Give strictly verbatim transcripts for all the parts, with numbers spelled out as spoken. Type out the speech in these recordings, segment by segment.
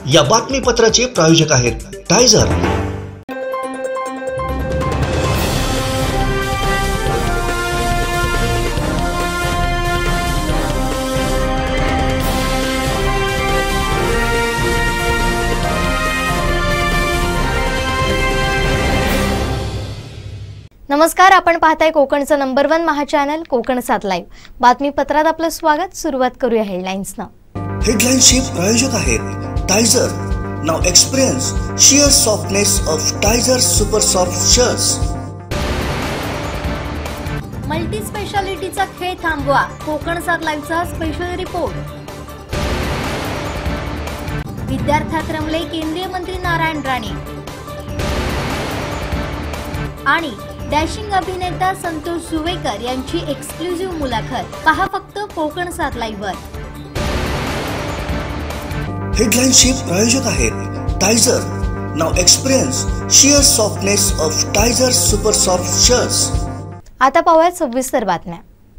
या बातमीपत्राचे प्रायोजक आहेत टायझर। नमस्कार, आपण पाहताय कोकणचं नंबर वन महा चॅनल कोकण सात लाईव्ह। बातमीपत्रात आपलं स्वागत। सुरुवात करूया हेडलाईन्सना। हेडलाईन्सचे प्रायोजक आहेत Tiger. Now experience sheer softness of Tiger super soft shirts. Multi स्पेशालिटीचा खेळ थांबवा, कोकण सात लाईव्हचा स्पेशल रिपोर्ट। विद्यार्थ्यात रमले केंद्रीय मंत्री नारायण राणे आणि डॅशिंग अभिनेता संतोष सुवेकर यांची एक्सक्लुझिव्ह मुलाखत। पहा फक्त कोकण सात लाईव्ह वर। हेडलाईन्सचे प्रायोजक आहेत Tiger. Now experience sheer softness of Tiger super soft shirts. आता पाहूया सविस्तर बातम्या।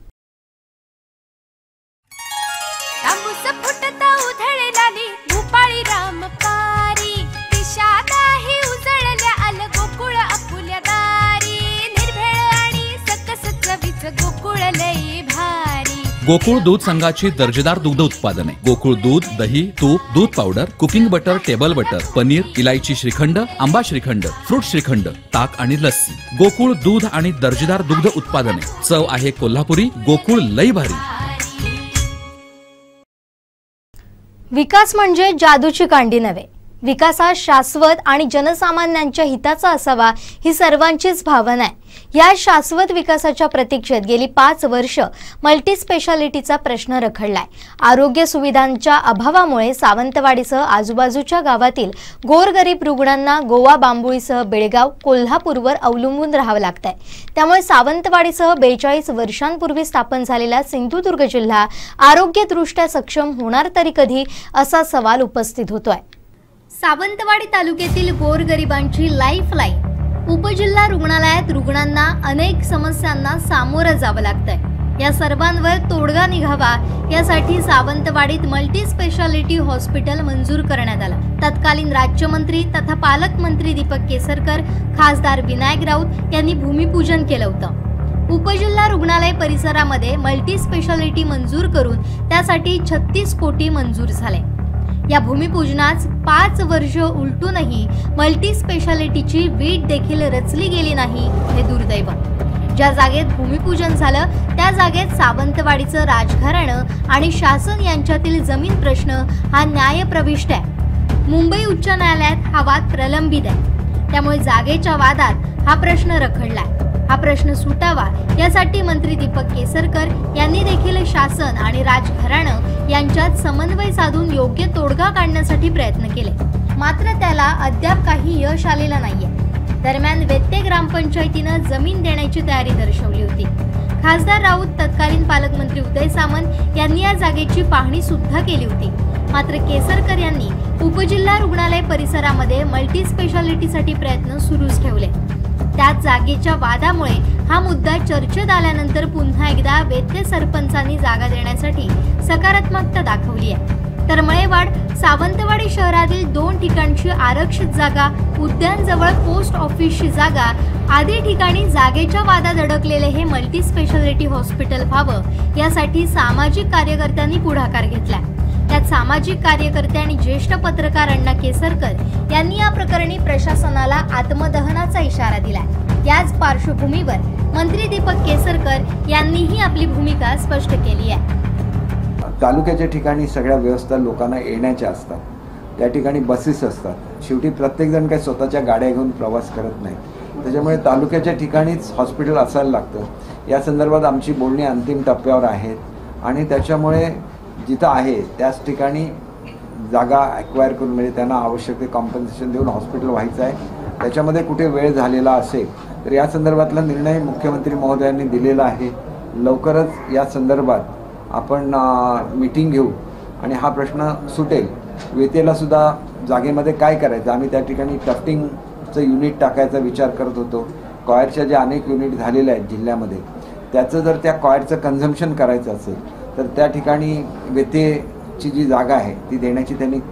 गोकुळ दूध संघाची दर्जेदार दुग्ध उत्पादने गोकुळ दूध, दही, तूप, दूध powder, cooking butter, table butter, paneer, इलायची श्रीखंड, आंबा श्रीखंड, फ्रूट श्रीखंड, ताक आणि लस्सी। गोकुळ दूध आणि दर्जेदार दुग्ध उत्पादने, चव आहे कोल्हापुरी, गोकुळ लई भारी। विकास म्हणजे जादूची कांडी नव्हे, विकास हा शाश्वत आणि जनसामान्यांच्या हिताचा असावा ही सर्वांचीच भावना आहे। या शाश्वत विकासाच्या प्रतीक्षेत गेली पाच वर्ष मल्टी स्पेशालिटीचा प्रश्न रखडलाय। आरोग्य सुविधांच्या अभावामुळे सावंतवाडीसह आजूबाजूच्या गावातील गोरगरीब रुग्णांना गोवा बांबुळीसह बेळगाव, कोल्हापूरवर अवलंबून राहावं लागतंय। त्यामुळे सावंतवाडीसह बेचाळीस वर्षांपूर्वी स्थापन झालेला सिंधुदुर्ग जिल्हा आरोग्यदृष्ट्या सक्षम होणार तरी कधी असा सवाल उपस्थित होतोय। सावंतवाडी तालुक्यातील गोरगरिबांची लाईफलाईन उपजिल्हा रुग्णालयात रुग्णांना अनेक समस्यांना सामोरं जावं लागतंय। या सर्वांवर तोडगा निघावा यासाठी सावंतवाडीत मल्टी स्पेशालिटी हॉस्पिटल मंजूर करण्यात आलं। तत्कालीन राज्यमंत्री तथा पालकमंत्री दीपक केसरकर, खासदार विनायक राऊत यांनी भूमिपूजन केलं होतं। उपजिल्हा रुग्णालय परिसरामध्ये मल्टी स्पेशालिटी मंजूर करून त्यासाठी छत्तीस कोटी मंजूर झाले। या भूमिपूजनास पाच वर्ष उलटूनही मल्टी स्पेशालिटीची वीट देखील रचली गेली नाही हे दुर्दैव। ज्या जागेत भूमिपूजन झालं त्या जागेत सावंतवाडीचं राजघराणं आणि शासन यांच्यातील जमीन प्रश्न हा न्यायप्रविष्ट आहे। मुंबई उच्च न्यायालयात हा वाद प्रलंबित आहे। त्यामुळे जागेच्या वादात हा प्रश्न रखडलाय। हा प्रश्न सुटावा यासाठी मंत्री दीपक केसरकर यांनी देखील शासन आणि राजघराणं यांच्यात समन्वय साधून योग्य तोडगा काढण्यासाठी प्रयत्न केले, मात्र त्याला अद्याप काही यश आलेलं नाहीये। दरम्यान वेत्ते ग्रामपंचायतीनं जमीन देण्याची तयारी दर्शवली होती। खासदार राऊत, तत्कालीन पालकमंत्री उदय सामंत यांनी या जागेची पाहणी सुद्धा केली होती, मात्र केसरकर यांनी उपजिल्हा रुग्णालय परिसरामध्ये मल्टी स्पेशालिटीसाठी प्रयत्न सुरूच ठेवले। त्याच जागेच्या वादामुळे हा मुद्दा चर्चेत आल्यानंतर पुन्हा एकदा वेत्ते सरपंचांनी जागा देण्यासाठी सकारात्मकता दाखवली आहे। तर मळेवाड, सावंतवाडी शहरातील दोन ठिकाणची आरक्षित जागा, उद्यानजवळ पोस्ट ऑफिसची जागा आदी ठिकाणी जागेच्या वादात अडकलेले हे मल्टी स्पेशालिटी हॉस्पिटल व्हावं यासाठी सामाजिक कार्यकर्त्यांनी पुढाकार घेतला। त्यात सामाजिक कार्यकर्ते आणि ज्येष्ठ पत्रकार अण्णा केसरकर यांनी या प्रकरणी प्रशासनाला आत्मदहनाचा इशारा दिलाय। याच पार्श्वभूमीवर मंत्री दीपक केसरकर यांनीही आपली भूमिका स्पष्ट केली आहे। तालुक्याच्या ठिकाणी सगळ्या व्यवस्था लोकांना येण्याच्या असतात, त्या ठिकाणी बसेस असतात। शेवटी प्रत्येकजण काही स्वतःच्या गाड्या घेऊन प्रवास करत नाही, त्याच्यामुळे तालुक्याच्या ठिकाणीच हॉस्पिटल असायला लागतं। या संदर्भात आमची बोलणी अंतिम टप्प्यावर आहेत आणि त्याच्यामुळे जिथं आहे त्याच ठिकाणी जागा ॲक्वायर करून म्हणजे त्यांना आवश्यक ते कॉम्पन्सेशन देऊन हॉस्पिटल व्हायचं आहे। त्याच्यामध्ये कुठे वेळ झालेला असेल तर या संदर्भातला निर्णय मुख्यमंत्री महोदयांनी दिलेला आहे। लवकरच या संदर्भात आपण मीटिंग घेऊ आणि हा प्रश्न सुटेल। वेतेला सुद्धा जागेमध्ये काय करायचं, आम्ही त्या ठिकाणी टफ्टिंगचं युनिट टाकायचा विचार करत होतो। कॉयरच्या ज्या अनेक युनिट झालेल्या आहेत जिल्ह्यामध्ये, त्याचं जर त्या कॉयरचं कन्झम्पशन करायचं असेल तर त्या ठिकाणी वेतेची जी जागा आहे ती देण्याची त्यांनी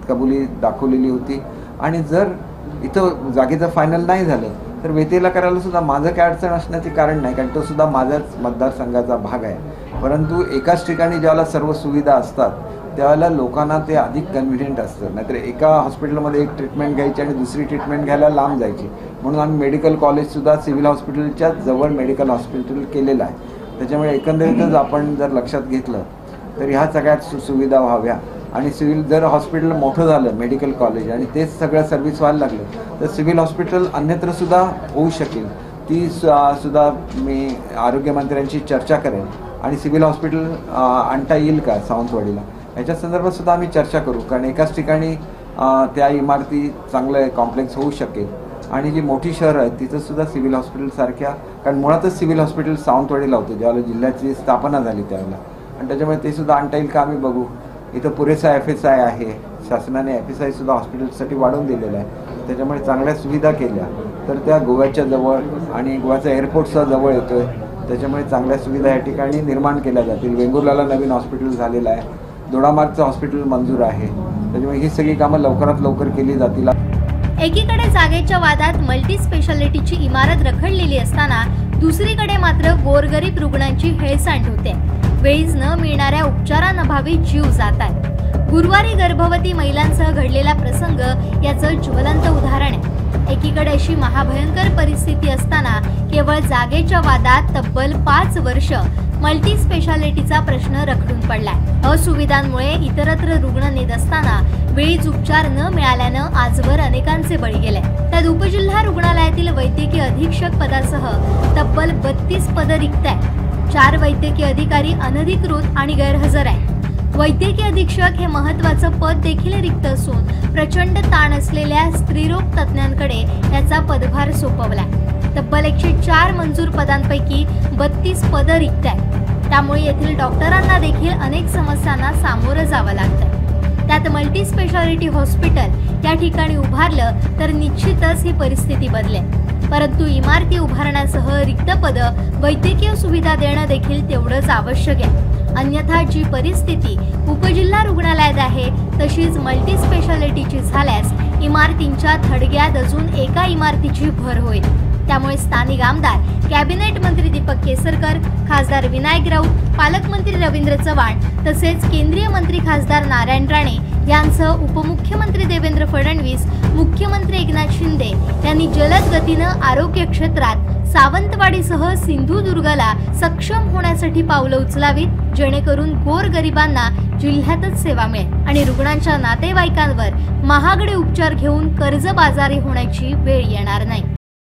हातकबुली दाखवलेली होती आणि जर इथं जागेचं फायनल नाही झालं तर वेतेला करायला सुद्धा माझं काय अडचण असण्याचे कारण नाही, कारण तो सुद्धा माझ्याच मतदारसंघाचा भाग आहे. परंतु एकाच ठिकाणी ज्यावेळेला सर्व सुविधा असतात त्यावेळेला लोकांना ते अधिक कन्व्हिनियंट असतं. नाहीतर एका हॉस्पिटलमध्ये एक ट्रीटमेंट घ्यायची आणि दुसरी ट्रीटमेंट घ्यायला लांब जायची. म्हणून आम्ही मेडिकल कॉलेजसुद्धा सिव्हिल हॉस्पिटलच्या जवळ मेडिकल हॉस्पिटल केलेलं आहे. त्याच्यामुळे एकंदरीतच आपण जर लक्षात घेतलं तर ह्या सगळ्यात सुविधा व्हाव्या आणि सिव्हिल जर हॉस्पिटल मोठं झालं मेडिकल कॉलेज आणि तेच सगळं सर्व्हिस व्हायला लागलं तर सिव्हिल हॉस्पिटल अन्यत्र सुद्धा होऊ शकेल. ती सुद्धा मी आरोग्यमंत्र्यांशी चर्चा करेन आणि सिव्हिल हॉस्पिटल आणता येईल का सावंतवाडीला याच्या संदर्भात सुद्धा आम्ही चर्चा करू. कारण एकाच ठिकाणी त्या इमारती चांगलं कॉम्प्लेक्स होऊ शकेल आणि जी मोठी शहरं आहेत तिथं सुद्धा सिव्हिल हॉस्पिटलसारख्या, कारण मुळातच सिव्हिल हॉस्पिटल सावंतवाडीला होतं ज्यावेळेला जिल्ह्याची स्थापना झाली त्यावेळेला, आणि त्याच्यामुळे ते सुद्धा आणता येईल का आम्ही बघू. इथं पुरेसा एफ एस आय आहे, शासनाने एफ एस आय सुद्धा हॉस्पिटलसाठी वाढवून दिलेलं आहे. त्याच्यामुळे चांगल्या सुविधा केल्या तर त्या गोव्याच्या जवळ आणि गोव्याचा एअरपोर्टचा जवळ येतोय, त्याच्यामुळे चांगल्या सुविधा या ठिकाणी निर्माण केल्या जातील. वेंगुर्ल्याला नवीन हॉस्पिटल झालेलं आहे, दोडामार्गचं हॉस्पिटल मंजूर आहे, त्याच्यामुळे ही सगळी कामं लवकरात लवकर केली जातील. एकीकडे जागेच्या वादात मल्टी स्पेशालिटीची इमारत रखडलेली असताना दुसरीकडे मात्र गोरगरीब रुग्णांची हेळसांड होते. वेळीच न मिळणाऱ्या उपचारांअभावी जीव जात आहेत. गुरुवारी गर्भवती महिलांसह घडलेला प्रसंग याचं ज्वलंत उदाहरण आहे. एकीकडे अशी महाभयंकर परिस्थिती असताना केवळ जागेच्या वादात तब्बल पाच वर्ष मल्टी स्पेशालिटीचा प्रश्न रखडून पडलाय. असुविधांमुळे इतरत्र रुग्ण नेत असताना वेळीच उपचार न मिळाल्यानं आजवर अनेकांचे बळी गेले. त्यात उपजिल्हा रुग्णालयातील वैद्यकीय अधीक्षक पदासह तब्बल बत्तीस पद रिक्त आहेत. चार वैद्यकीय अधिकारी अनधिकृत आणि गैरहजर आहेत. वैद्यकीय अधीक्षक हे महत्त्वाचं पद देखील रिक्त असून प्रचंड ताण असलेल्या स्त्रीरोग तज्ज्ञांकडे याचा पदभार सोपवलाय. तब्बल एकशे चार मंजूर पदांपैकी बत्तीस पद रिक्त आहेत. त्यामुळे येथील डॉक्टरांना देखील अनेक समस्यांना सामोरं जावं लागतं. त्यात मल्टी स्पेशालिटी हॉस्पिटल या ठिकाणी उभारलं तर निश्चितच ही परिस्थिती बदलेल. परंतु इमारती उभारण्यासह रिक्त पदं वैद्यकीय सुविधा देणं देखील तेवढंच आवश्यक आहे. अन्यथा जी परिस्थिती उपजिल्हा रुग्णालयात आहे तशीच मल्टी स्पेशालिटीची झाल्यास इमारतींच्या थडग्यात अजून एका इमारतीची भर होईल. त्यामुळे स्थानिक आमदार कॅबिनेट मंत्री दीपक केसरकर, खासदार विनायक राऊत, पालकमंत्री रवींद्र चव्हाण तसेच केंद्रीय मंत्री खासदार नारायण राणे यांसह उपमुख्यमंत्री देवेंद्र फडणवीस, मुख्यमंत्री एकनाथ शिंदे यांनी जलद गतीनं आरोग्य क्षेत्रात सावंतवाडीसह सिंधुदुर्गला सक्षम होण्यासाठी पावलं उचलावीत, जेणेकरून गोरगरिबांना जिल्ह्यातच सेवा मिळेल आणि रुग्णांच्या नातेवाईकांवर महागडे उपचार घेऊन कर्जबाजारी होण्याची वेळ येणार नाही.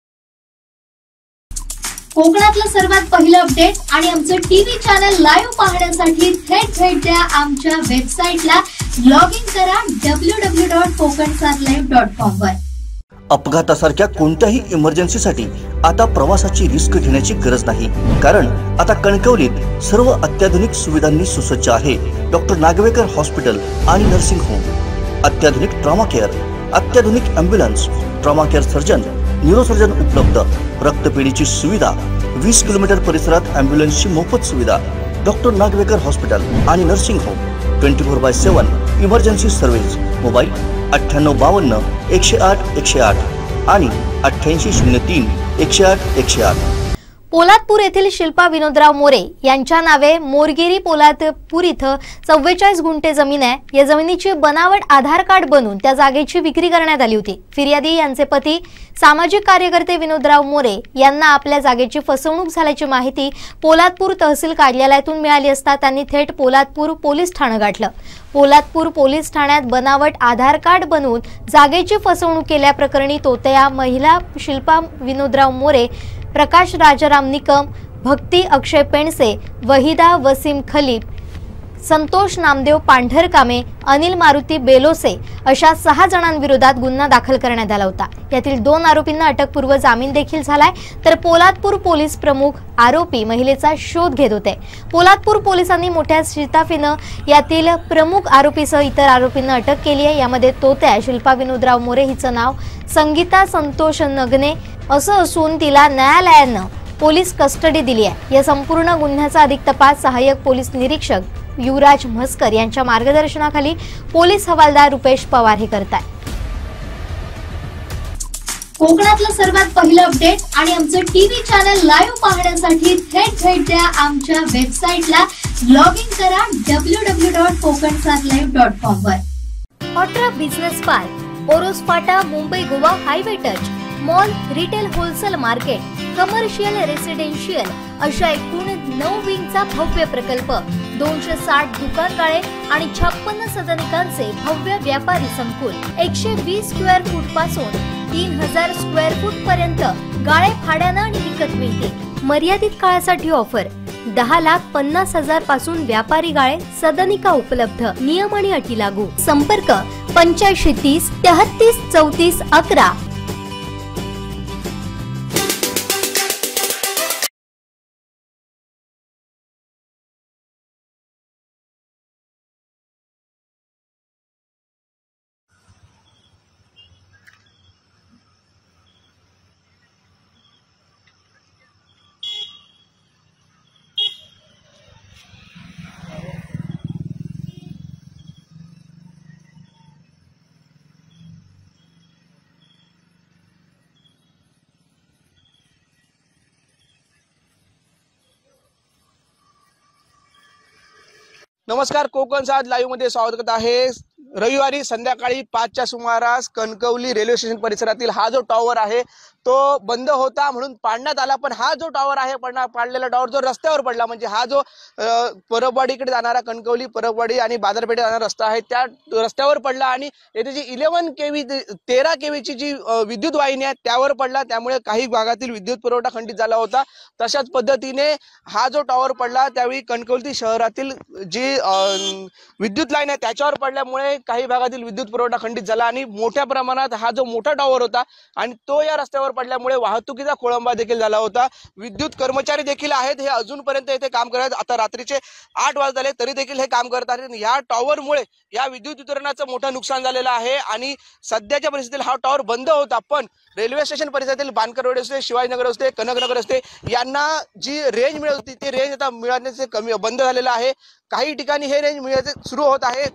कोकणातलं सर्वात पहिलं अपडेट आणि आमचं टीव्ही चॅनल लाईव्ह पाहण्यासाठी थेट भेट द्या आमच्या वेबसाईटला. लॉग इन करा डब्ल्यू डब्ल्यू डब्ल्यू डॉट कोकणसार लाईव्ह डॉट कॉम वर. अपघातासारख्या कोणत्याही इमर्जन्सीसाठी आता प्रवासाची रिस्क घेण्याची गरज नाही, कारण आता कणकवलीत सर्व अत्याधुनिक सुविधांनी सुसज्ज आहे डॉक्टर नागवेकर हॉस्पिटल आणि नर्सिंग होम. अत्याधुनिक ट्रॉमा केअर, अत्याधुनिक ambulance, trauma care surgeon, neurosurgeon उपलब्ध, रक्तपेढीची सुविधा, वीस किलोमीटर परिसरात ॲम्ब्युलन्सची मोफत सुविधा. डॉक्टर नागवेकर हॉस्पिटल आणि nursing home twenty four by seven emergency service. Mobile अठ्ठ्याण्णव बावन्न एकशे आठ एकशे आठ आणि अठ्ठ्याऐंशी शून्य तीन एकशे आठ एकशे आठ. पोलादपूर येथील शिल्पा विनोदराव मोरे यांच्या नावे मोरगिरी पोलादपूर इथं चव्वेचाळीस गुंठे जमीन आहे. या जमिनीची बनावट आधार कार्ड बनवून त्या जागेची विक्री करण्यात आली होती. फिर्यादी यांचे पती सामाजिक कार्यकर्ते विनोदराव मोरे यांना आपल्या जागेची फसवणूक झाल्याची माहिती पोलादपूर तहसील कार्यालयातून मिळाली असता त्यांनी थेट पोलादपूर पोलीस ठाणं गाठलं. पोलादपूर पोलीस ठाण्यात बनावट आधार कार्ड बनवून जागेची फसवणूक केल्याप्रकरणी तोतया महिला शिल्पा विनोदराव मोरे, प्रकाश राजाराम निकम, भक्ती अक्षय पेंडसे, वहिदा वसीम खलीफ, संतोष नामदेव पांढरकामे, अनिल मारुती बेलोसे अशा सहा जणांविरोधात गुन्हा दाखल करण्यात आला होता. यातील दोन आरोपींना अटकपूर्व जामीन देखील झालाय. तर पोलादपूर पोलीस प्रमुख आरोपी महिलेचा शोध घेत होते. पोलादपूर पोलिसांनी मोठ्या शिताफीनं यातील प्रमुख आरोपीसह इतर आरोपींना अटक केली आहे. यामध्ये तोत्या शिल्पा विनोदराव मोरे हिचं नाव संगीता संतोष नगने असं असून तिला न्यायालयानं पोलीस कस्टडी दिली आहे. या संपूर्ण गुन्ह्याचा अधिक तपास सहाय्यक पोलीस निरीक्षक युवराज म्हस्कर यांच्या मार्गदर्शनाखाली पोलीस हवालदार रुपेश पवार हे करतात। कोकणातलं सर्वात पहिलं अपडेट आणि आमचं टीव्ही चॅनल लाईव्ह पाहण्यासाठी थेट भेट द्या आमच्या वेबसाईटला। लॉग इन करा W W W dot Kokan सात लाईव्ह डॉट कॉम वर। ऑट्रा बिझनेस पार्क, ओरोस फाटा, Mumbai Goa highway touch, mall, retail wholesale market, commercial residential अशा एकूण नऊ विंगचा भव्य प्रकल्प, दोनशे साठ दुकानगाळे आणि छप्पन्न सदनिकांचे भव्य व्यापारी संकुल, एकशे वीस स्क्वेअर फूट पासून तीन हजार स्क्वेअर फूट पर्यंत गाळे भाड्यानं आणि विकत मिळते। मर्यादित काळासाठी ऑफर, दहा लाख पन्नास हजार पासून व्यापारी गाळे सदनिका उपलब्ध, नियम आणि अटी लागू। संपर्क पंच्याऐंशी तीस तेहतीस चौतीस अकरा। नमस्कार, कोकण सात लाईव्ह मध्ये स्वागत करत आहे। रविवारी संध्याकाळी पाचच्या सुमारास कणकवली रेल्वे स्टेशन परिसरातील हा जो टॉवर आहे तो बंद होता म्हणून पाडण्यात आला, पण हा जो टॉवर आहे पडणार पाडलेला टॉवर जो रस्त्यावर पडला, म्हणजे हा जो परबवाडीकडे जाणारा कणकवली परबवाडी आणि बाजारपेठे जाणारा रस्ता आहे त्या रस्त्यावर पडला आणि येथे जी इलेव्हन केवी तेरा केवीची जी विद्युत वाहिनी आहे त्यावर पडला, त्यामुळे काही भागातील विद्युत पुरवठा खंडित झाला होता। तशाच पद्धतीने हा जो टॉवर पडला त्यावेळी कणकवली शहरातील जी विद्युत लाईन आहे त्याच्यावर पडल्यामुळे काही भागातील विद्युत पुरवठा खंडित झाला आणि मोठ्या प्रमाणात हा जो मोठा टॉवर होता आणि तो या रस्त्यावर पडल्यामुळे वाहतुकीचा खोळंबा देखील झाला होता। विद्युत कर्मचारी देखील आहेत, हे अजूनपर्यंत इथे काम करत आहेत। आता रात्रीचे आठ वाजत आले तरी देखील हे काम करत आहेत। या टॉवरमुळे या विद्युत वितरणाचं मोठं नुकसान झालेलं आहे आणि सध्याच्या परिस्थितीत हा टॉवर बंद होता, पण रेल्वे स्टेशन परिसरातील बांदकरवाडी असते, शिवाजीनगर असते, कनकनगर असते यांना जी रेंज मिळत होती ती रेंज आता मिळण्याचे कमी बंद झालेलं आहे। काही ठिकाणी हे रेंज मिळण्याचे सुरू होत आहे।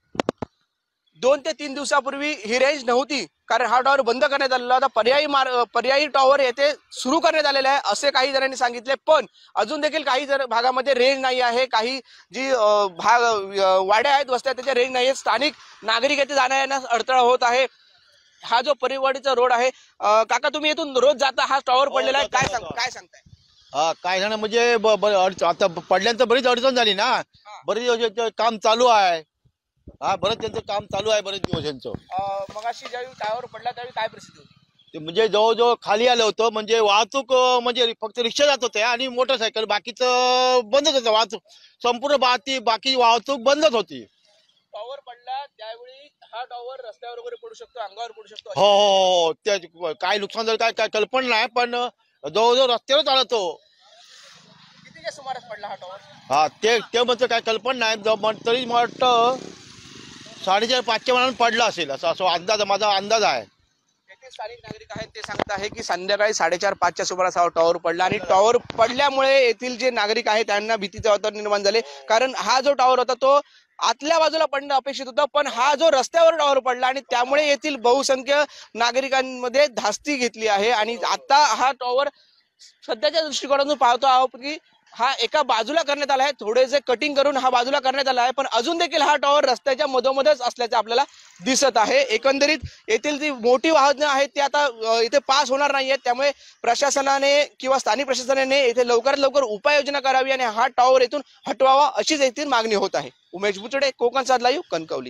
दोन ते तीन दिवसापूर्वी ही रेंज नव्हती कारण हा टॉवर बंद करण्यात आलेला होता। पर्यायी मार्ग पर्यायी टॉवर येथे सुरू करण्यात आलेला आहे असे काही जणांनी सांगितले, पण अजून देखील काही जर भागामध्ये रेंज नाही आहे। काही जी भाग वाड्या आहेत वस्त्या त्याच्या रेंज नाही आहे। स्थानिक नागरिक येथे जाण्यायेण्यास अडथळा होत आहे। हा जो परिवाडीचा रोड आहे, काका तुम्ही इथून रोज जाता, हा टॉवर पडलेला आहे, काय सांग काय सांगताय? हा काय झालं म्हणजे आता पडल्यानंतर बरीच अडचण झाली ना, बरीच काम चालू आहे। हा बरंच त्यांचं काम चालू आहे बरेच दिवस यांचं। मग अशी ज्यावेळी टावर पडला त्यावेळी काय परिस्थिती होती? ते म्हणजे जवळजवळ खाली आलं होतं, म्हणजे वाहतूक म्हणजे फक्त रिक्षा जात होत्या आणि मोटरसायकल, बाकीचं बंदच होतं वाहतूक, संपूर्ण बाकी बाकी वाहतूक बंदच होती। टॉवर पडला त्यावेळी हा टॉवर रस्त्यावर वगैरे पडू शकतो, अंगावर पडू शकतो? हो हो, त्या काय नुकसान झालं काय काय कल्पना नाही, पण जवळजवळ रस्त्यावरच आला तो। कितीच्या सुमारास पडला हा टॉवर? हा ते ते म्हणजे काय कल्पना नाही, तरी मला वाटतं साडेचार पाचच्या मनात पडला असेल असं असं अंदाज माझा अंदाज आहे। येथे स्थानिक नागरिक आहेत ते सांगत आहे की संध्याकाळी साडेचार पाचच्या सुमारास हा टॉवर पडला आणि टॉवर पडल्यामुळे येथील जे नागरिक आहेत त्यांना भीतीचे वातावरण निर्माण झाले, कारण हा जो टॉवर होता तो आतल्या बाजूला पडणं अपेक्षित होतं, पण हा जो रस्त्यावर टॉवर पडला आणि त्यामुळे येथील बहुसंख्य नागरिकांमध्ये धास्ती घेतली आहे। आणि आता हा टॉवर सध्याच्या दृष्टिकोनातून पाहतो आहोत की हा एका बाजूला करण्यात आला आहे, थोडेसे कटिंग करून हा बाजूला करण्यात आला आहे, पण अजून देखील हा टॉवर रस्त्याच्या मधोमधच असल्याचे आपल्याला दिसत आहे। एकंदरीत येथील जी मोठी वाहने आहेत ती आता इथे पास होणार नाही आहेत, त्यामुळे प्रशासनाने किंवा स्थानिक प्रशासनाने येथे लवकरात लवकर उपाययोजना करावी आणि हा टॉवर येथून हटवावा अशीच येथील मागणी होत आहे। उमेश बुचडे, कोकण सात लाईव्ह, कणकवली।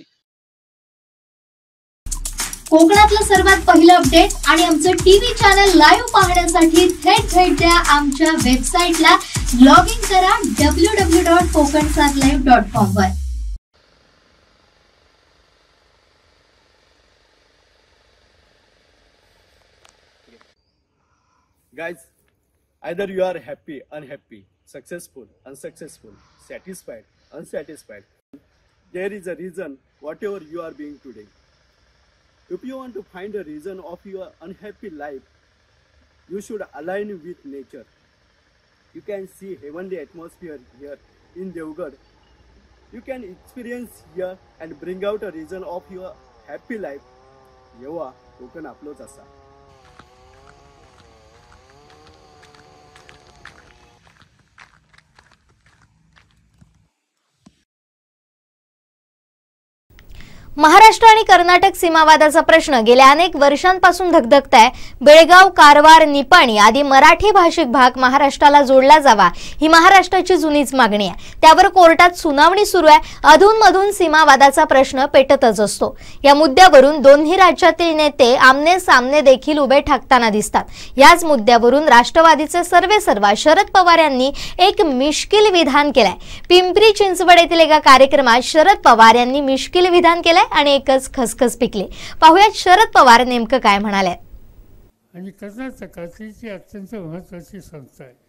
कोकणातलं सर्वात पहिलं अपडेट आणि आमचं टीव्ही चॅनल लाईव्ह पाहण्यासाठी थेट भेट द्या आमच्या वेबसाईटला। लॉग इन करा W W W dot Kokan सात लाईव्ह डॉट कॉम वर। Guys, either you are happy, unhappy, successful, unsuccessful, satisfied, unsatisfied, there is a reason whatever you are being today. If you want to find a reason of your unhappy life, you should align with nature. You can see heavenly atmosphere here in Devgarh. you can experience here and bring out a reason of your happy life. येवा कोकण आपलोच असा. महाराष्ट्र आणि कर्नाटक सीमावादाचा प्रश्न गेल्या अनेक वर्षांपासून धगधगत आहे. बेळगाव, कारवार, निपाणी आदी मराठी भाषिक भाग महाराष्ट्राला जोडला जावा ही महाराष्ट्राची जुनीच मागणी आहे. त्यावर कोर्टात सुनावणी सुरू आहे. अधूनमधून सीमावादाचा प्रश्न पेटतच असतो. या मुद्द्यावरून दोन्ही राज्यातील नेते आमने सामने देखील उभे ठाकताना दिसतात. याच मुद्द्यावरून राष्ट्रवादीचे सर्वेसर्वा शरद पवार यांनी एक मिश्किल विधान केलंय. पिंपरी चिंचवड येथील एका कार्यक्रमात शरद पवार यांनी मिश्किल विधान केलंय आणि एकच खसखस पिकली. पाहूयात शरद पवार नेमकं काय म्हणाले. आणि कर्नाटकाची अत्यंत महत्त्वाची संस्था आहे.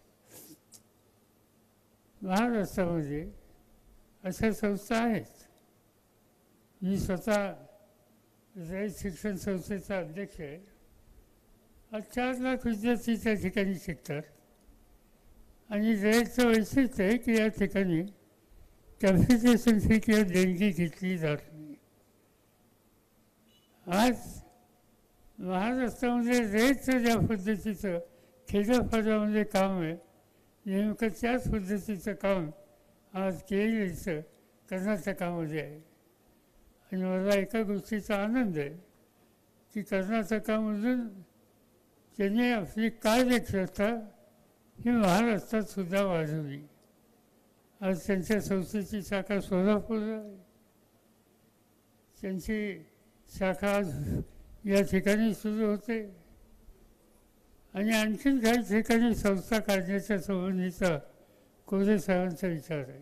महाराष्ट्रामध्ये अशा संस्था आहेत. मी स्वतः रयत शिक्षण संस्थेचा अध्यक्ष आहे. आज चार लाख विद्यार्थी त्या ठिकाणी शिकतात आणि रयतचं वैशिष्ट्य आहे की या ठिकाणी कॅपिटेशन फी किंवा देणगी घेतली जात नाही. आज महाराष्ट्रामध्ये रयतचं ज्या पद्धतीचं खेड्यापाड्यामध्ये काम आहे नेमकं त्याच पद्धतीचं काम आज केरळचं कर्नाटकामध्ये आहे. आणि मला एका गोष्टीचा आनंद आहे की कर्नाटकामधून त्यांनी आपली कार्यक्षमता ही महाराष्ट्रात सुद्धा वाढवली. आज त्यांच्या संस्थेची शाखा सोलापूरला आहे. त्यांची शाखा आज या ठिकाणी सुरू होते आणि आणखीन काही ठिकाणी संस्था काढण्याच्या संबंधीचा कोरे साहेबांचा विचार आहे.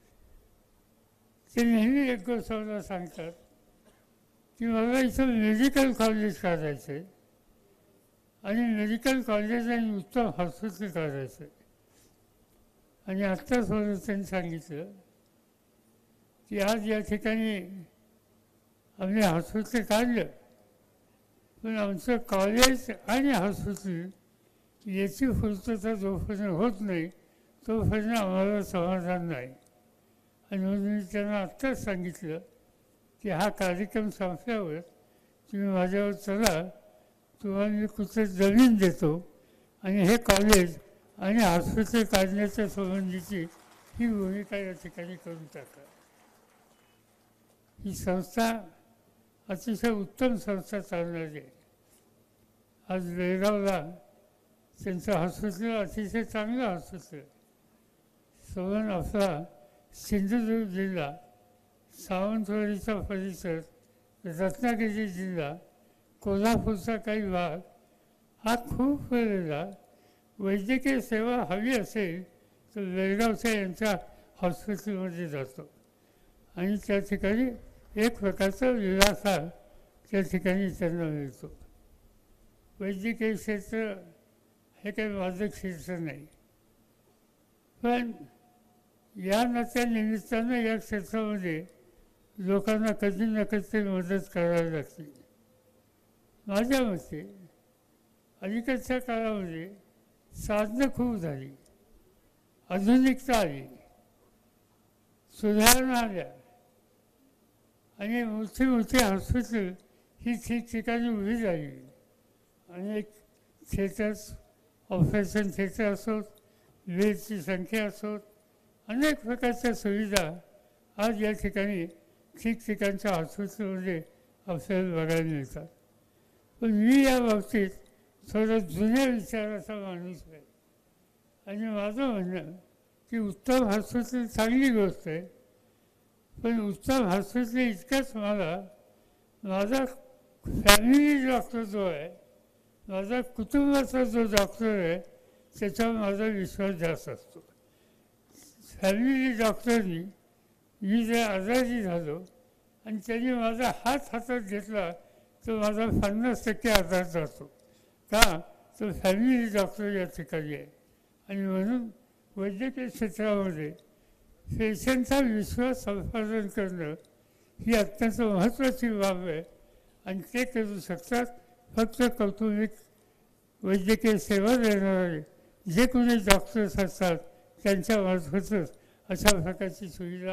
ते नेहमी एक गोष्ट मला सांगतात की मला इथं मेडिकल कॉलेज काढायचं आहे आणि मेडिकल कॉलेज आणि उत्तम हॉस्पिटल काढायचं आहे. आणि आत्ताच मला त्यांनी सांगितलं की आज या ठिकाणी आम्ही हॉस्पिटल काढलं पण आमचं कॉलेज आणि हॉस्पिटल याची पूर्तता जोपर्यंत होत नाही तोपर्यंत आम्हाला समाधान नाही. आणि म्हणून मी त्यांना आत्ताच सांगितलं की हा कार्यक्रम संपल्यावर तुम्ही माझ्यावर चला, तुम्हाला मी कुठे जमीन देतो आणि हे कॉलेज आणि हॉस्पिटल काढण्याच्या संबंधीची ही भूमिका या ठिकाणी करून टाका. ही संस्था अतिशय उत्तम संस्था चालणारी आहे. आज बेळगावला त्यांचं हॉस्पिटल अतिशय चांगलं हॉस्पिटल. सवन आपला सिंधुदुर्ग जिल्हा, सावंतवाडीचा परिसर, रत्नागिरी जिल्हा, कोल्हापूरचा काही भाग हा खूप वेळेला वैद्यकीय सेवा हवी असेल तर बेळगावच्या यांच्या हॉस्पिटलमध्ये जातो आणि त्या ठिकाणी एक प्रकारचा दिलासा त्या ठिकाणी त्यांना मिळतो. वैद्यकीय क्षेत्र हे काही माझं क्षेत्र नाही, पण या नात्या निमित्तानं या क्षेत्रामध्ये लोकांना कधी ना कधी मदत करावी लागते. माझ्या मते अलीकडच्या काळामध्ये साधनं खूप झाली, आधुनिकता आली, सुधारणा आल्या आणि मोठी मोठी हॉस्पिटल ही ठिकठिकाणी उभी झाली. अनेक थिएटर्स, ऑपरेशन थिएटर असोत, बेडची संख्या असोत, अनेक प्रकारच्या सुविधा आज या ठिकाणी ठिकठिकाणच्या हॉस्पिटलमध्ये आपल्याला बघायला मिळतात. पण मी या बाबतीत थोडं जुन्या विचाराचा माणूस आहे आणि माझं म्हणणं की उत्तम हॉस्पिटल चांगली गोष्ट आहे, पण उत्तम हॉस्पिटल इतकंच मला माझा फॅमिली डॉक्टर जो आहे, माझा कुटुंबाचा जो डॉक्टर आहे त्याच्यावर माझा विश्वास जास्त असतो. फॅमिली डॉक्टरनी मी जे आजारी झालो आणि त्यांनी माझा हात हातात घेतला तर माझा पन्नास टक्के आजार जातो. का तर फॅमिली डॉक्टर या ठिकाणी आहे. आणि म्हणून वैद्यकीय क्षेत्रामध्ये पेशंटचा विश्वास संपादन करणं ही अत्यंत महत्त्वाची बाब आहे आणि ते करू शकतात फक्त कौटुंबिक वैद्यकीय सेवा देणारे जे कोणी डॉक्टर्स असतात त्यांच्या मार्फतच अशा प्रकारची सुविधा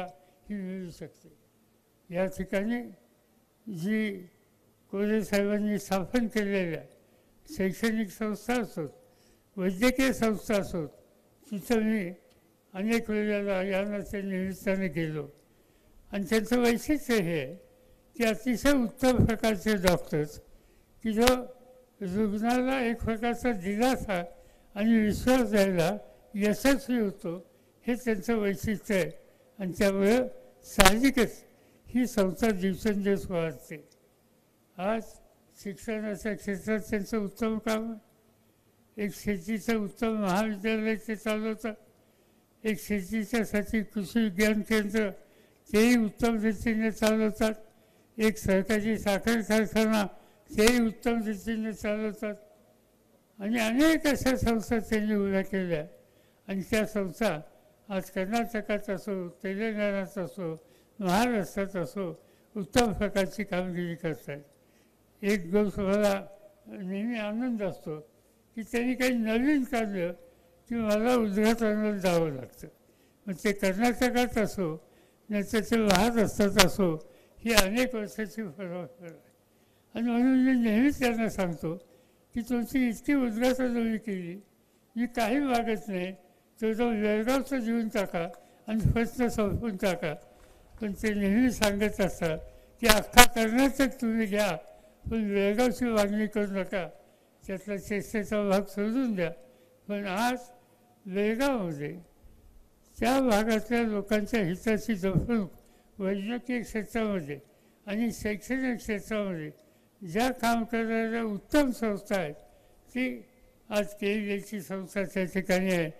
ही मिळू शकते। या ठिकाणी जी कोल्हे साहेबांनी स्थापन केलेल्या शैक्षणिक संस्था असोत, वैद्यकीय संस्था असोत, तिथं मी अनेक वेळेला या नात्या निमित्ताने गेलो आणि त्यांचं वैशिष्ट्य हे आहे की अतिशय उत्तम प्रकारचे डॉक्टर्स की जो रुग्णाला एक प्रकारचा दिलासा आणि विश्वास द्यायला यशस्वी होतो, हे त्यांचं वैशिष्ट्य आहे आणि त्यामुळे साहजिकच ही संस्था दिवसेंदिवस वाढते। आज शिक्षणाच्या क्षेत्रात त्यांचं उत्तम काम आहे। एक शेतीचं उत्तम महाविद्यालय ते चालवतात, एक शेतीच्यासाठी कृषी विज्ञान केंद्र तेही उत्तम रीतीने चालवतात, एक सरकारी साखर कारखाना तेही उत्तम रीतीने चालवतात आणि अनेक अशा संस्था त्यांनी उभ्या केल्या आणि त्या संस्था आज कर्नाटकात असो, तेलंगणात असो, महाराष्ट्रात असो उत्तम प्रकारची कामगिरी करतात। एक गोष्ट मला नेहमी आनंद असतो की त्यांनी काही नवीन काढलं की मला उद्घाटनाला जावं लागतं, मग ते कर्नाटकात असो नाही तर ते महाराष्ट्रात असो, ही अनेक वर्षाची फरक आहे आणि म्हणून मी नेहमीच त्यांना सांगतो की तुमची इतकी उद्घाटनं मी केली, मी काही मागत नाही, तो जो वेळगावचं देऊन टाका आणि प्रश्न संपवून टाका। पण ते नेहमी सांगत असतात की अख्खा कर्नाटक तुम्ही घ्या पण वेळगावची मागणी करू नका, त्यातला चेष्टेचा भाग सोडून द्या। पण आज वेळगावमध्ये त्या भागातल्या लोकांच्या हिताची जपणूक वैद्यकीय क्षेत्रामध्ये आणि शैक्षणिक क्षेत्रामध्ये ज्या काम करणाऱ्या उत्तम संस्था आहेत ती आज केलेली संस्था त्या ठिकाणी आहे।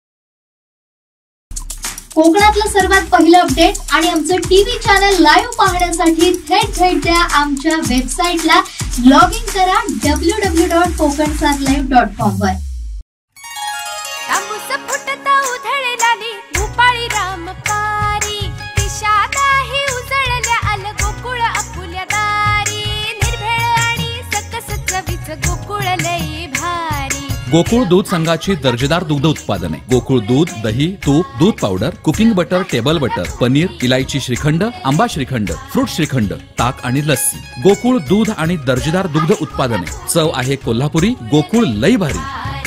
कोकणातलं सर्वात पहिलं अपडेट आणि आमचं टीव्ही चॅनल लाईव्ह पाहण्यासाठी थेट भेट द्या आमच्या वेबसाईटला, लॉग इन करा W W W dot Kokan सात लाईव्ह डॉट कॉम वर। भूपाळी रामपारी दिशादाही उजळल्या आल गोकुळ आपुल्या दारी, निर्भेळ आणि सकस चवीच गोकुळ लई भारी। गोकुळ दूध संघाची दर्जेदार दुग्ध उत्पादने, गोकुळ दूध, दही, तूप, दूध powder, cooking butter, table butter, paneer, इलायची श्रीखंड, आंबा श्रीखंड, फ्रूट श्रीखंड, ताक आणि लस्सी। गोकुळ दूध आणि दर्जेदार दुग्ध उत्पादने, चव आहे कोल्हापुरी, गोकुळ लई भारी।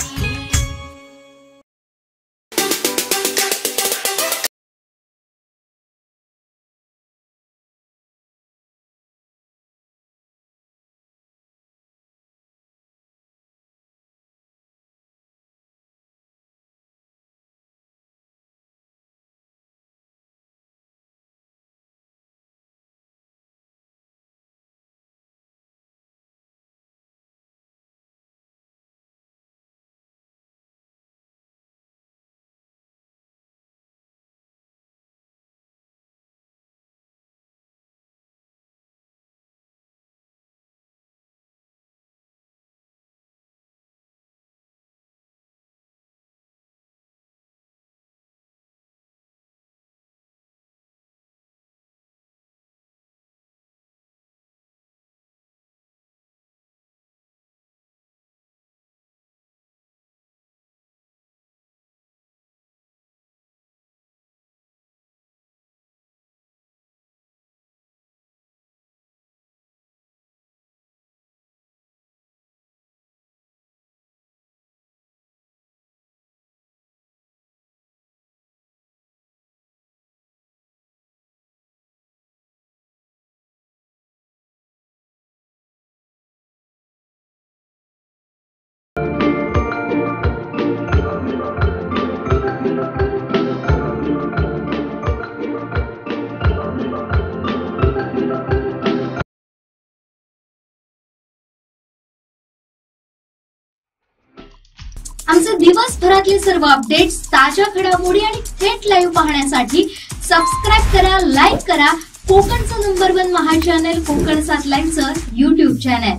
आमचे दिवसभरातले सर्व अपडेट्स, ताज्या घडामोडी आणि थेट लाईव्ह पाहण्यासाठी सबस्क्राइब करा, लाईक करा कोकणचं नंबर वन महा चॅनल कोकण सात लाईव्हचं युट्यूब चॅनल।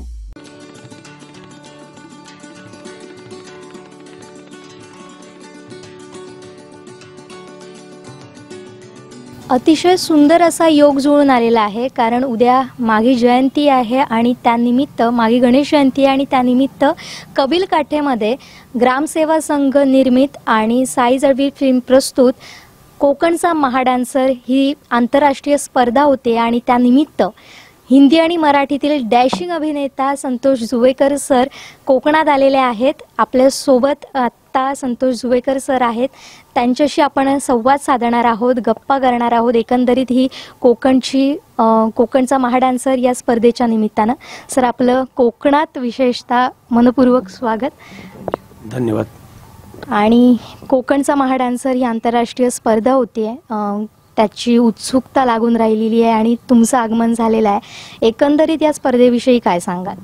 अतिशय सुंदर असा योग जुळून आलेला आहे, कारण उद्या माघी जयंती आहे आणि त्यानिमित्त माघी गणेश जयंती आणि त्यानिमित्त कबिल काठेमध्ये ग्रामसेवा संघ निर्मित आणि साई जळवी फिल्म प्रस्तुत कोकणचा महाडान्सर ही आंतरराष्ट्रीय स्पर्धा होते आणि त्यानिमित्त हिंदी आणि मराठीतील डॅशिंग अभिनेता संतोष जुवेकर सर कोकणात आलेले आहेत. आपल्या सोबत आत्ता संतोष जुवेकर सर आहेत. त्यांच्याशी आपण संवाद साधणार आहोत, गप्पा करणार आहोत. एकंदरीत ही कोकणची कोकणचा महाडान्सर या स्पर्धेच्या निमित्तानं. सर, आपलं कोकणात विशेषतः मनपूर्वक स्वागत. धन्यवाद. आणि कोकणचा महाडान्सर ही आंतरराष्ट्रीय स्पर्धा होती, त्याची उत्सुकता लागून राहिलेली आहे आणि तुमचं आगमन झालेलं आहे. एकंदरीत या स्पर्धेविषयी काय सांगाल?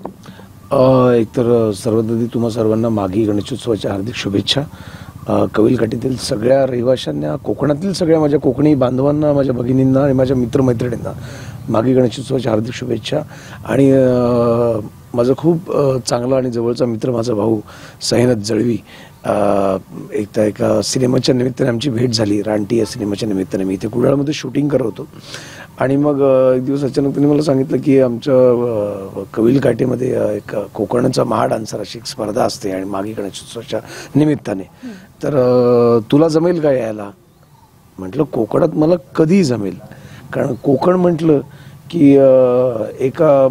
एकतर सर्वप्रथम तुम्हा सर्वांना माघी गणेशोत्सवाच्या हार्दिक शुभेच्छा. कविलकाठीतील सगळ्या रहिवाशांना, कोकणातील सगळ्या माझ्या कोकणी बांधवांना, माझ्या भगिनींना आणि माझ्या मित्रमैत्रिणींना माघी गणेशोत्सवाच्या हार्दिक शुभेच्छा. आणि माझा खूप चांगला आणि जवळचा मित्र माझा भाऊ सैनद जळवी, एकदा एका सिनेमाच्या निमित्ताने आमची भेट झाली. रानटी या सिनेमाच्या निमित्ताने मी इथे कुडाळमध्ये शूटिंग करत होतो आणि मग एक दिवस अचानक त्यांनी मला सांगितलं की आमच्या कविलकाठीमध्ये एक कोकणचा महाडान्सर अशी एक स्पर्धा असते आणि माघी गणेशोत्सवाच्या निमित्ताने, तर तुला जमेल का यायला? म्हटलं कोकणात मला कधीही जमेल, कारण कोकण म्हटलं की एका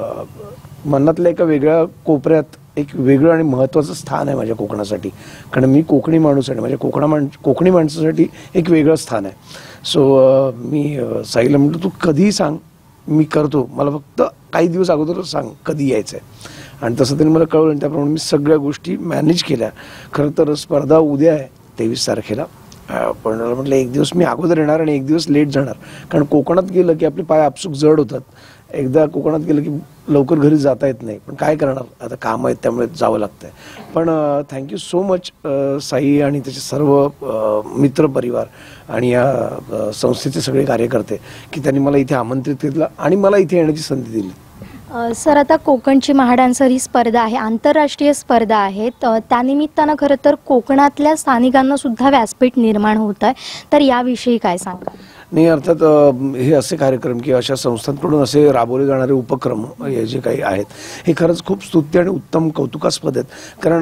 मनातल्या एका वेगळ्या कोपऱ्यात एक वेगळं आणि महत्त्वाचं स्थान आहे माझ्या कोकणासाठी, कारण मी कोकणी माणूस आहे. माझ्या कोकणा माण कोकणी माणसासाठी एक वेगळं स्थान आहे. सो मी साईला म्हटलं तू कधीही सांग, मी करतो, मला फक्त काही दिवस अगोदर सांग कधी यायचं आहे. आणि तसं त्यांनी मला कळवलं आणि त्याप्रमाणे मी सगळ्या गोष्टी मॅनेज केल्या. खरं तर स्पर्धा उद्या आहे तेवीस तारखेला, पण म्हटलं एक दिवस मी अगोदर येणार आणि एक दिवस लेट जाणार, कारण कोकणात गेलं की आपले पाय आपसूक जड होतात. एकदा कोकणात गेलं की लवकर घरी जाता येत नाही, पण काय करणार, आता काम आहेत त्यामुळे जावं लागतंय. पण थँक्यू सो मच साई आणि त्याचे सर्व मित्रपरिवार आणि या संस्थेचे सगळे कार्यकर्ते की त्यांनी मला इथे आमंत्रित केलं आणि मला इथे येण्याची संधी दिली. सर, आता कोकणची महाडान्सर ही स्पर्धा आहे, आंतरराष्ट्रीय स्पर्धा आहे, त्यानिमित्तानं खरं तर कोकणातल्या स्थानिकांना सुद्धा व्यासपीठ निर्माण होत आहे, तर याविषयी काय सांगा? नाही, अर्थात हे असे कार्यक्रम किंवा अशा संस्थांकडून असे राबवले जाणारे उपक्रम हे जे काही आहेत हे खरंच खूप स्तुत्य आणि उत्तम कौतुकास्पद आहेत. कारण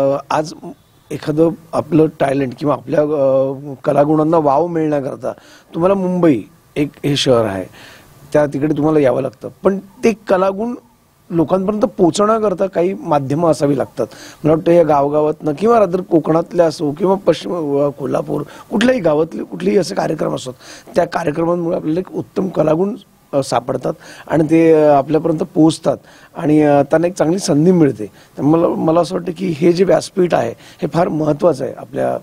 आज एखादं आपलं टॅलेंट किंवा आपल्या कलागुणांना वाव मिळण्याकरता तुम्हाला मुंबई एक हे शहर आहे, त्या तिकडे तुम्हाला यावं लागतं, पण ते कलागुण लोकांपर्यंत पोहोचण्याकरता काही माध्यमं असावी लागतात. मला वाटतं या गावगावातनं किंवा रात्र कोकणातल्या असो किंवा पश्चिम कोल्हापूर कुठल्याही गावातले कुठलेही असे कार्यक्रम असतात, त्या कार्यक्रमांमुळे आपल्याला एक उत्तम कलागुण सापडतात आणि ते आपल्यापर्यंत पोहोचतात आणि त्यांना एक चांगली संधी मिळते. मला मला असं वाटतं की हे जे व्यासपीठ आहे हे फार महत्त्वाचं आहे आपल्या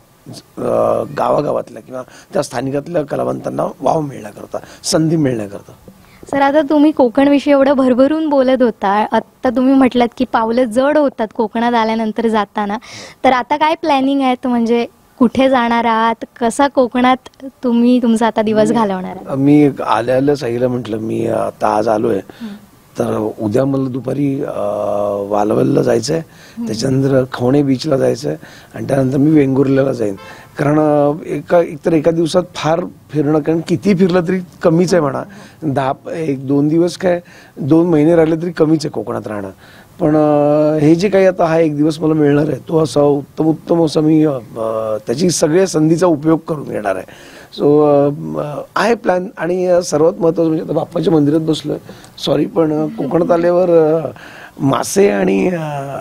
गावागावातल्या किंवा त्या स्थानिकातल्या कलावंतांना वाव मिळण्याकरता, संधी मिळण्याकरता. सर, आता तुम्ही कोकणविषयी एवढं भरभरून बोलत होता, आता तुम्ही म्हटलात की पावलं जड होतात कोकणात आल्यानंतर जाताना, तर आता काय प्लॅनिंग आहेत, म्हणजे कुठे जाणार आहात, कसा कोकणात तुम्ही तुमचा आता दिवस घालवणार आहात? मी आल्या आल्या साईला म्हटलं मी आता आज आलोय, तर उद्या मला दुपारी वालवलला जायचं आहे, त्याच्यानंतर खवणे बीचला जायचं आहे आणि त्यानंतर मी वेंगुर्ल्याला जाईन. कारण एका एकतर एका दिवसात फार फिरणं, कारण किती फिरलं तरी कमीच आहे म्हणा. दहा एक दोन दिवस काय दोन महिने राहिले तरी कमीच आहे कोकणात राहणं. पण हे जे काही आता हा एक दिवस मला मिळणार आहे तो असा उत्तम उत्तम असं मी त्याची सगळ्या संधीचा उपयोग करून घेणार आहे. सो आहे प्लॅन. आणि सर्वात महत्त्वाचं म्हणजे आता बाप्पाच्या मंदिरात बसलोय, सॉरी, पण कोकणात आल्यावर मासे आणि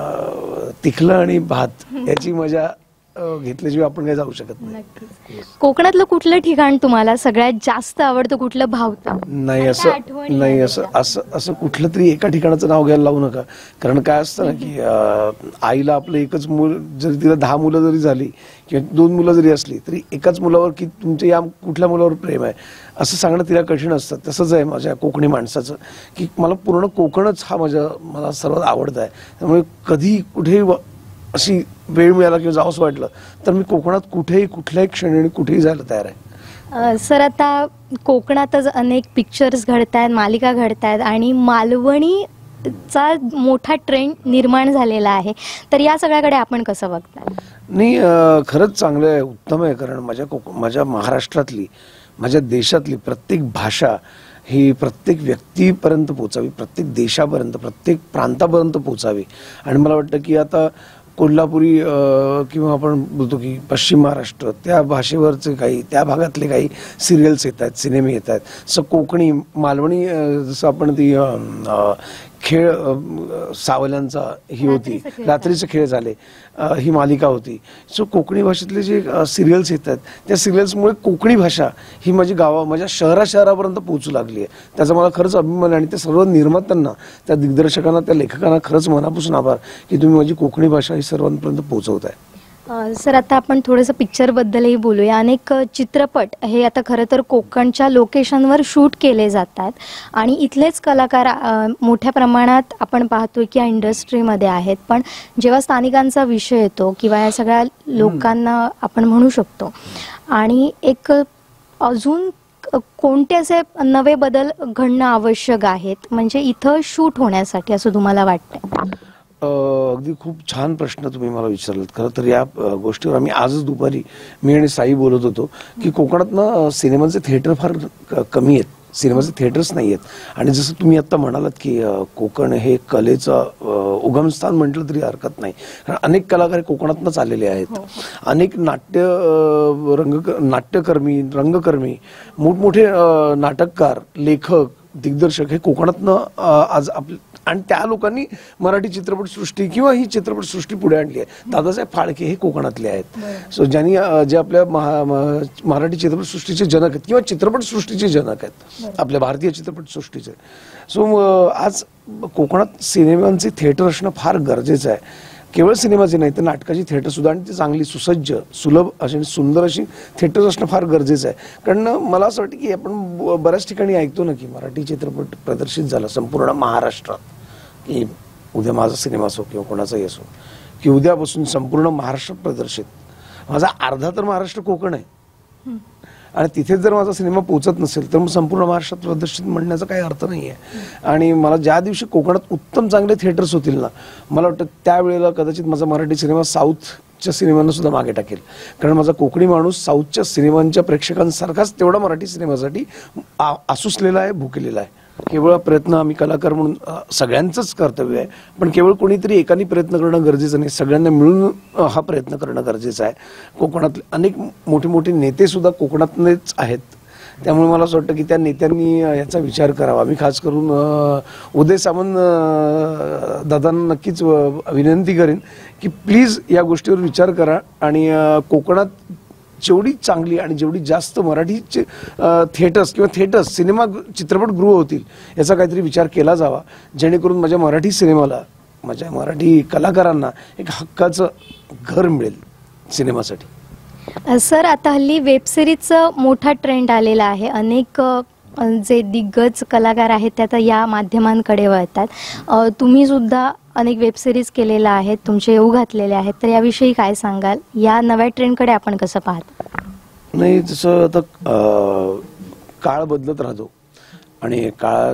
तिखलं आणि भात याची मजा घेतल्याशिवाय आपण काही जाऊ शकत नाही. कोकणातलं कुठलं ठिकाण तुम्हाला सगळ्यात जास्त आवडतं, कुठलं भावतं? नाही असं नाही असं असं असं कुठलं तरी एका ठिकाणाचं नाव घ्यायला लावू नका, कारण काय असतं ना की आईला आपलं एकच मूल, जरी तिला दहा मुलं जरी झाली किंवा दोन मुलं जरी असली तरी एकाच मुलावर की तुमच्या या कुठल्या मुलावर प्रेम आहे असं सांगणं तिला कठीण असतं. तसंच आहे माझ्या कोकणी माणसाचं की मला पूर्ण कोकणच हा माझ्या मला सर्वात आवडतं आहे. त्यामुळे कधी कुठेही अशी वेळ मिळाला किंवा जावंसं वाटलं तर मी कोकणात कुठेही कुठल्याही क्षणी कुठेही जायला तयार आहे. सर, आता कोकणातच अनेक पिक्चर्स घडत आहेत, मालिका घडत आहेत आणि मालवणीचा मोठा ट्रेंड निर्माण झालेला आहे, तर या सगळ्याकडे आपण कसं बघताय? नाही, खरंच चांगलं आहे, उत्तम आहे. कारण माझ्या कोक माझ्या महाराष्ट्रातली, माझ्या देशातली प्रत्येक भाषा ही प्रत्येक व्यक्तीपर्यंत पोचावी, प्रत्येक देशापर्यंत, प्रत्येक प्रांतापर्यंत पोचावी. आणि मला वाटतं की आता कोल्हापुरी किंवा आपण बोलतो की पश्चिम महाराष्ट्र त्या भाषेवरचे काही त्या भागातले काही सिरियल्स येत आहेत, सिनेमे येत आहेत. सो कोकणी मालवणी जसं आपण ती खेळ सावल्यांचा ही होती, रात्रीचे खेळ झाले ही मालिका होती. सो कोकणी भाषेतले जे सिरियल्स येतात त्या सिरियल्समुळे कोकणी भाषा ही माझी गावा माझ्या शहरा शहरापर्यंत पोहोचू लागली आहे. त्याचा मला खरंच अभिमान आहे आणि त्या सर्व निर्मात्यांना, त्या दिग्दर्शकांना, त्या लेखकांना खरंच मनापासून आभार की तुम्ही माझी कोकणी भाषा ही सर्वांपर्यंत पोहोचवताय. सर, आता आपण थोडंसं पिक्चरबद्दलही बोलूया. अनेक चित्रपट हे आता खरं तर कोकणच्या लोकेशनवर शूट केले जातात आणि इथलेच कलाकार मोठ्या प्रमाणात आपण पाहतोय की या इंडस्ट्रीमध्ये आहेत. पण जेव्हा स्थानिकांचा विषय येतो किंवा या सगळ्या लोकांना आपण म्हणू शकतो आणि एक अजून कोणते असे नवे बदल घडणं आवश्यक आहेत म्हणजे इथं शूट होण्यासाठी असं तुम्हाला वाटतं? अगदी खूप छान प्रश्न तुम्ही मला विचारलात. खरं तर या गोष्टीवर आम्ही आजच दुपारी मी आणि साई बोलत होतो की कोकणातनं सिनेमाचे थिएटर फार कमी आहेत, सिनेमाचे थिएटर्स नाही आहेत. आणि जसं तुम्ही आत्ता म्हणालात की कोकण हे कलेचं उगमस्थान म्हटलं तरी हरकत नाही, कारण अनेक कलाकार कोकणातनंच आलेले आहेत. अनेक नाट्य रंग नाट्यकर्मी रंगकर्मी मोठमोठे नाटककार, लेखक, दिग्दर्शक हे कोकणातनं आज आपले आणि त्या लोकांनी मराठी चित्रपटसृष्टी किंवा ही चित्रपटसृष्टी पुढे आणली आहे. दादासाहेब फाळके हे कोकणातले आहेत. सो ज्यांनी जे आपल्या मराठी चित्रपटसृष्टीचे जनक आहेत किंवा चित्रपटसृष्टीचे जनक आहेत आपल्या भारतीय चित्रपटसृष्टीचे. सो आज कोकणात सिनेमांचे थिएटर असणं फार गरजेचं आहे. केवळ सिनेमाचे नाही तर नाटकाची थिएटर सुद्धा, आणि ती चांगली सुसज्ज, सुलभ अशी सुंदर अशी थिएटर असणं फार गरजेचं आहे. कारण मला असं वाटतं की आपण बऱ्याच ठिकाणी ऐकतो ना की मराठी चित्रपट प्रदर्शित झाला संपूर्ण महाराष्ट्रात, की उद्या माझा सिनेमा असो किंवा कोणाचाही असो, की उद्यापासून संपूर्ण महाराष्ट्रात प्रदर्शित. माझा अर्धा तर महाराष्ट्र कोकण आहे आणि तिथेच जर माझा सिनेमा पोहोचत नसेल तर मग संपूर्ण महाराष्ट्रात प्रदर्शित म्हणण्याचा काही अर्थ नाही आहे. आणि मला ज्या दिवशी कोकणात उत्तम चांगले थिएटर्स होतील ना, मला वाटतं त्यावेळेला कदाचित माझा मराठी सिनेमा साऊथच्या सिनेमांना सुद्धा मागे टाकेल. कारण माझा कोकणी माणूस साऊथच्या सिनेमांच्या प्रेक्षकांसारखाच तेवढा मराठी सिनेमासाठी आसुसलेला आहे, भुकेलेला आहे. केवळ प्रयत्न आम्ही कलाकार म्हणून सगळ्यांचंच कर्तव्य आहे, पण केवळ कोणीतरी एकाने प्रयत्न करणं गरजेचं नाही, सगळ्यांना मिळून हा प्रयत्न करणं गरजेचं आहे. कोकणातले अनेक मोठे मोठे नेते सुद्धा कोकणातलेच आहेत. त्यामुळे मला असं वाटतं की त्या नेत्यांनी याचा विचार करावा. मी खास करून उदय सामंत दादांना नक्कीच विनंती करेन की प्लीज या गोष्टीवर विचार करा आणि कोकणात जेवढी चांगली आणि जेवढी जास्त मराठीचे थिएटर्स किंवा थिएटर्स सिनेमा चित्रपटगृह होतील याचा काहीतरी विचार केला जावा, जेणेकरून माझ्या मराठी सिनेमाला, माझ्या मराठी कलाकारांना एक हक्काचं घर मिळेल सिनेमासाठी. सर, आता हल्ली वेबसिरीजचा मोठा ट्रेंड आलेला आहे. अनेक जे दिग्गज कलाकार आहेत ते आता या माध्यमांकडे वळतात. तुम्ही सुद्धा अनेक वेबसिरीज केलेल्या आहेत, तुमचे येऊ घातलेले आहेत, तर याविषयी काय सांगाल? या नव्या ट्रेंडकडे आपण कसं पाहता? नाही, जसं आता काळ बदलत राहतो आणि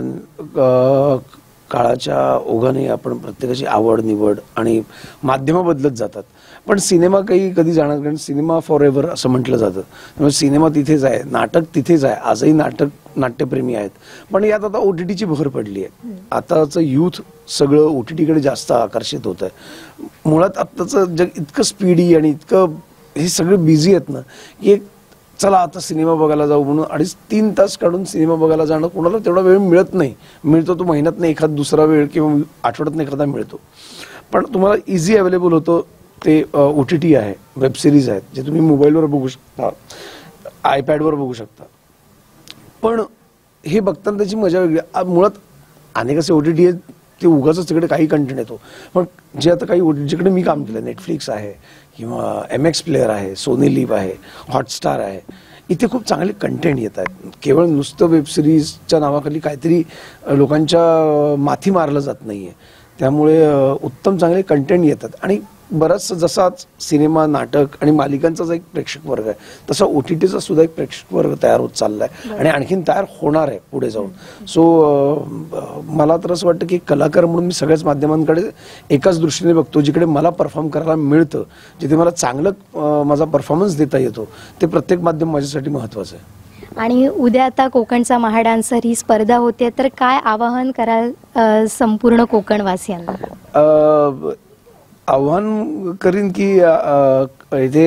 काळ काळाच्या ओघाने आपण प्रत्येकाची आवड निवड आणि माध्यमं बदलत जातात. पण सिनेमा काही कधी जाणार, कारण सिनेमा फॉर एव्हर असं म्हटलं जातं. त्यामुळे सिनेमा तिथेच आहे, नाटक तिथेच आहे. आजही नाटक नाट्यप्रेमी आहेत, पण यात आता ओटीटीची भर पडली आहे. आताचं यूथ सगळं ओटीटीकडे जास्त आकर्षित होत आहे. मुळात आत्ताचं जग इतकं स्पीडी आणि इतकं हे सगळं बिझी आहेत ना की एक चला आता सिनेमा बघायला जाऊ म्हणून अडीच तीन तास काढून सिनेमा बघायला जाणं कोणाला तेवढा वेळ मिळत नाही. मिळतो तो महिन्यातनं एखाद दुसरा वेळ किंवा आठवड्यातनं एखादा मिळतो. पण तुम्हाला इझी अवेलेबल होतं ते ओ टी टी आहे, वेबसिरीज आहेत जे तुम्ही मोबाईलवर बघू शकता, आयपॅडवर बघू शकता. पण हे बघताना त्याची मजा वेगळी. मुळात अनेक असे ओ टी टी आहेत ते उगाच तिकडे काही कंटेंट येतो, पण जे आता काही ओ टी टीकडे मी काम केलं, नेटफ्लिक्स आहे किंवा एम एक्स प्लेअर आहे, सोनी लिव्ह आहे, हॉटस्टार आहे, इथे खूप चांगले कंटेंट येत आहेत. केवळ नुसतं वेबसिरीजच्या नावाखाली काहीतरी लोकांच्या माथी मारलं जात नाही आहे. त्यामुळे उत्तम चांगले कंटेंट येतात आणि बराचसा जसा सिनेमा, नाटक आणि मालिकांचाच एक प्रेक्षक वर्ग आहे तसा ओ टी टीचा सुद्धा एक प्रेक्षक वर्ग तयार होत चाललाय आणि आणखीन तयार होणार आहे पुढे जाऊन. सो मला तर असं वाटतं की कलाकार म्हणून मी सगळ्याच माध्यमांकडे एकाच दृष्टीने बघतो. जिकडे मला परफॉर्म करायला मिळतं, जिथे मला चांगलं माझा परफॉर्मन्स देता येतो, ते प्रत्येक माध्यम माझ्यासाठी महत्त्वाचं आहे. आणि उद्या आता कोकणचा महाडान्सर ही स्पर्धा होते, तर काय आवाहन कराल संपूर्ण कोकणवासियांना? आव्हान करीन की इथे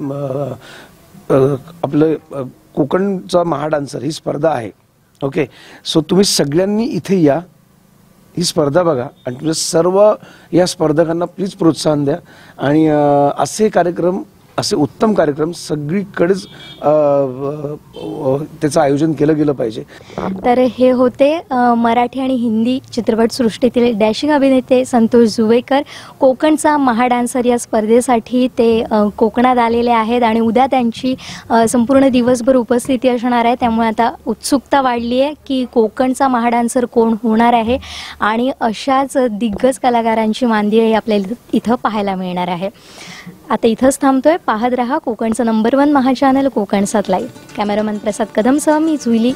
आपलं कोकणचा महाडान्सर ही स्पर्धा आहे. ओके, सो तुम्ही सगळ्यांनी इथे या, ही स्पर्धा बघा आणि तुमच्या सर्व या स्पर्धकांना प्लीज प्रोत्साहन द्या आणि असे कार्यक्रम, असे उत्तम कार्यक्रम सगळीकडेच त्याचं आयोजन केलं गेलं पाहिजे. तर हे होते मराठी आणि हिंदी चित्रपटसृष्टीतील डॅशिंग अभिनेते संतोष जुवेकर. कोकणचा महाडान्सर या स्पर्धेसाठी ते कोकणात आलेले आहेत आणि उद्या त्यांची संपूर्ण दिवसभर उपस्थिती असणार आहे. त्यामुळे आता उत्सुकता वाढली आहे की कोकणचा महाडान्सर कोण होणार आहे आणि अशाच दिग्गज कलाकारांची मांदियाळी आपल्याला इथं पाहायला मिळणार आहे. आता इथंच थांबतोय. पाहत रहा कोकणचं नंबर वन महा चॅनल कोकण सात लाईव्ह. कॅमेरामन प्रसाद कदमसह मी जुईली.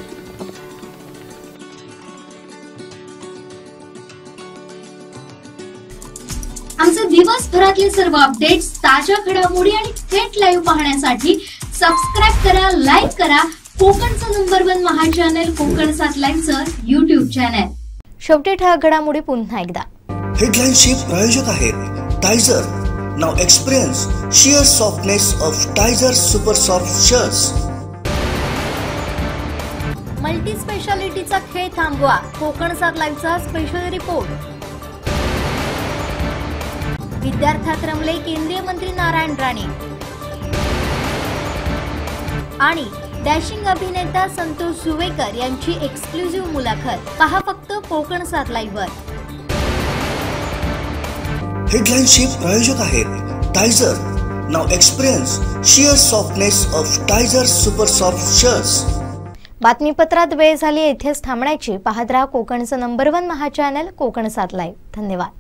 आमचे दिवसभरातले सर्व अपडेट्स, ताज्या घडामोडी आणि थेट लाईव्ह पाहण्यासाठी सबस्क्राईब करा, लाईक करा कोकणचं नंबर वन महा चॅनल कोकण सात लाईव्हचं युट्यूब चॅनल. शेवटी ठळक घडामोडी पुन्हा एकदा. हेडलाईनचे प्रायोजक आहेत Tiger. Now experience sheer softness of Tiger Super Soft Shirts. Multi स्पेशालिटीचा खेळ थांबवा. कोकण सात लाईव्हचा स्पेशल रिपोर्ट. विद्यार्थ्यात रमले केंद्रीय मंत्री नारायण राणे आणि डॅशिंग अभिनेता संतोष जुवेकर यांची एक्सक्लुझिव्ह मुलाखत. पहा फक्त कोकण सात लाईव्हवर. हेडलाईनचे प्रायोजक आहेत Tiger. Now experience sheer softness of Tiger super soft shirts. बातमीपत्रात वेळ झाली येथेच थांबण्याची. पाहत राहा कोकणचं नंबर वन महा चॅनल कोकण सात लाईव्ह. धन्यवाद.